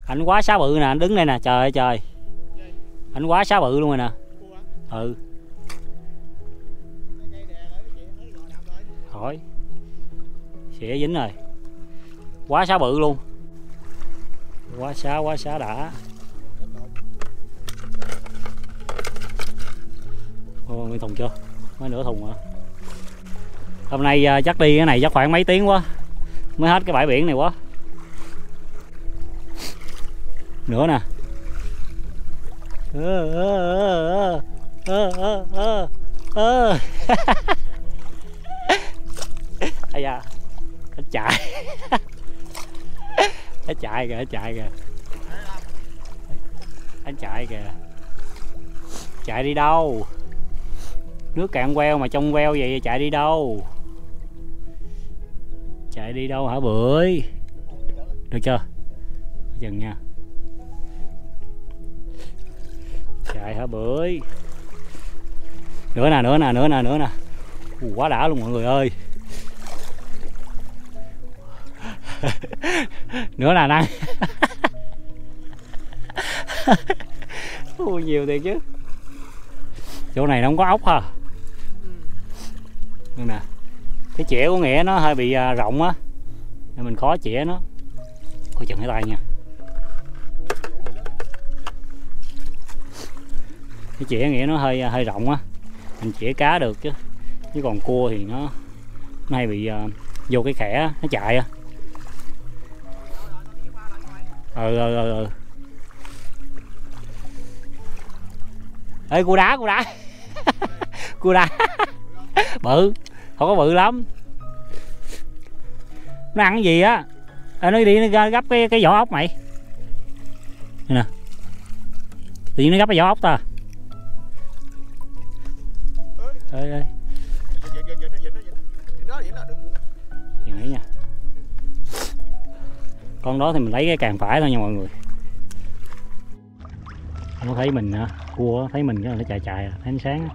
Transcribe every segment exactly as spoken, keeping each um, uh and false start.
Ảnh quá xá bự nè, anh đứng đây nè, trời ơi trời. Ảnh quá xá bự luôn rồi nè. Ừ. Hỏi. Xỉa dính rồi. Quá xá bự luôn. Quá xá, quá xá đã. Ồ, nguyên thùng chưa? Mới nửa thùng hả? Hôm nay chắc đi cái này chắc khoảng mấy tiếng quá mới hết cái bãi biển này quá. Nữa nè. Ơ ơ ơ ơ ơ ơ. Ây da. Nó chạy. Nó chạy kìa, nó chạy kìa. Nó chạy kìa. Chạy đi đâu? Nước cạn queo mà trong queo vậy chạy đi đâu? Chạy đi đâu hả bưởi? Được chưa? Dừng nha. Chạy hả bưởi? Nữa nè, nữa nè, nữa nè, nữa nè. Ủa, quá đã luôn mọi người ơi. Nữa nè năng. Ui, nhiều thiệt chứ. Chỗ này nó không có ốc ha. Đây nè. Cái chĩa của Nghĩa nó hơi bị rộng á, nên mình khó chĩa nó. Coi chừng cái tay nha. Cái chĩa Nghĩa nó hơi hơi rộng á, mình chĩa cá được chứ. Chứ còn cua thì nó nó hay bị uh, vô cái khẽ nó chạy á. Ừ ừ ừ ừ. Ê cua đá, cua đá. Cua đá. Bự, không có bự lắm. Nó ăn cái gì á? À, nó đi nó gấp cái cái vỏ ốc mày. Đây nè. Tự nhiên nó gấp cái vỏ ốc ta. Ê ê. Dừng ấy nha. Con đó thì mình lấy cái càng phải thôi nha mọi người. Nó thấy mình cua thấy mình cái nó chạy chạy thấy ánh sáng á.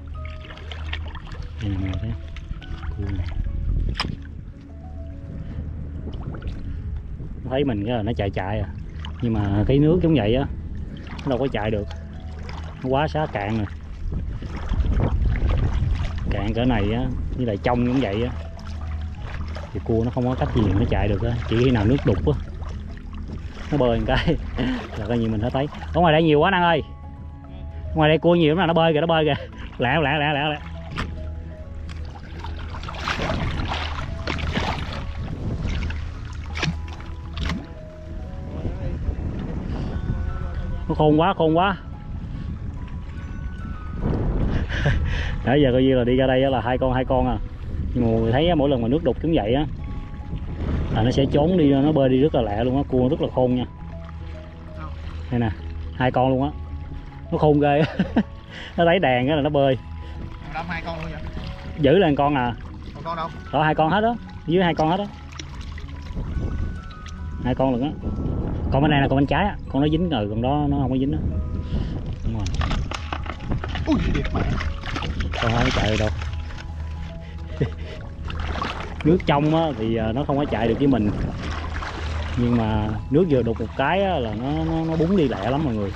Đây nè thấy cua này. Nó thấy mình cái nó chạy chạy à. Nhưng mà cái nước giống vậy á nó đâu có chạy được. Nó quá xá cạn rồi. Cạn cỡ này á với lại trong giống vậy á thì cua nó không có cách gì nó chạy được á, chỉ khi nào nước đục á nó bơi một cái là coi như mình thấy thấy. Ở ngoài đây nhiều quá Năng ơi. Ngoài đây cua nhiều lắm, là nó bơi kìa, nó bơi kìa. Lẹ lẹ lẹ lẹ lẹ. Nó khôn quá, khôn quá. Nãy giờ coi như là đi ra đây là hai con hai con à. Nhưng mà mọi người thấy mỗi lần mà nước đục giống vậy á là nó sẽ trốn đi, nó bơi đi rất là lẹ luôn á. Cua rất là khôn nha. Đây nè, hai con luôn á. Nó khôn ghê. Nó lấy đèn cái là nó bơi. Đâm hai con luôn vậy? Giữ lên con à. Còn con đâu? Đó hai con hết đó, dưới hai con hết đó. Hai con luôn á. Con bên này là con bên trái á, con nó dính rồi, còn đó nó không có dính đó. Đúng rồi. Ui điệp mẹ. Con không có chạy được đâu. Nước trong á thì nó không có chạy được với mình. Nhưng mà nước vừa đục một cái á, là nó, nó nó búng đi lẹ lắm mọi người.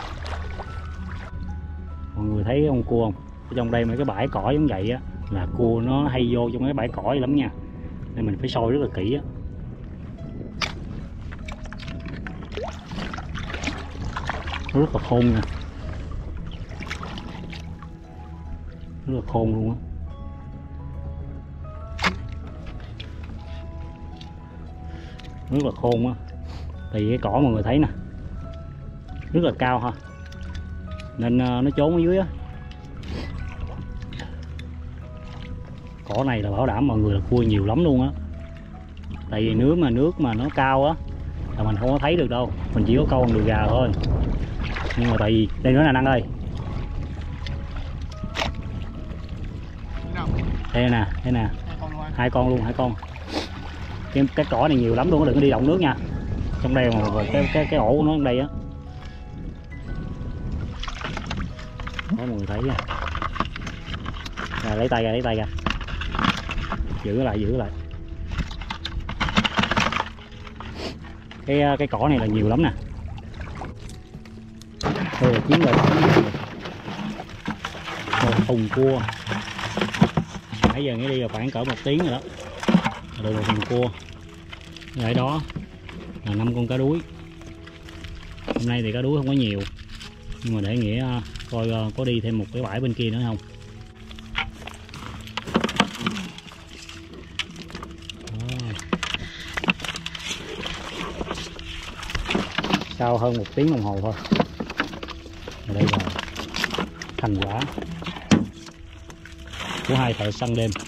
Mọi người thấy con cua không? Ở trong đây mấy cái bãi cỏ giống vậy á là cua nó hay vô trong cái bãi cỏ lắm nha. Nên mình phải soi rất là kỹ á. Nó rất là khôn nha. Rất là khôn luôn á. Rất là khôn á. Tại vì cái cỏ mọi người thấy nè rất là cao ha, nên nó trốn ở dưới á. Cỏ này là bảo đảm mọi người là cua nhiều lắm luôn á. Tại vì nước mà nước mà nó cao á là mình không có thấy được đâu, mình chỉ có câu bằng đùi gà thôi. Nhưng mà tại vì đây nữa là Năng ơi, đây nè, đây nè, hai con luôn, hai con. Cái, cái cỏ này nhiều lắm luôn, đừng có đi động nước nha. Trong đây mà cái cái cái ổ của nó trong đây á. Đó mọi người thấy nha. Rồi lấy tay ra, lấy tay ra. Giữ lại, giữ lại. Cái cái cỏ này là nhiều lắm nè. Đây là chiến lợi phẩm một thùng cua. Nãy giờ nghĩ đi là khoảng cỡ một tiếng rồi đó. Được một thùng cua. Ở đó là năm con cá đuối. Hôm nay thì cá đuối không có nhiều, nhưng mà để Nghĩa coi có đi thêm một cái bãi bên kia nữa không. Đó. Sau hơn một tiếng đồng hồ thôi, và đây là thành quả của hai thợ săn đêm.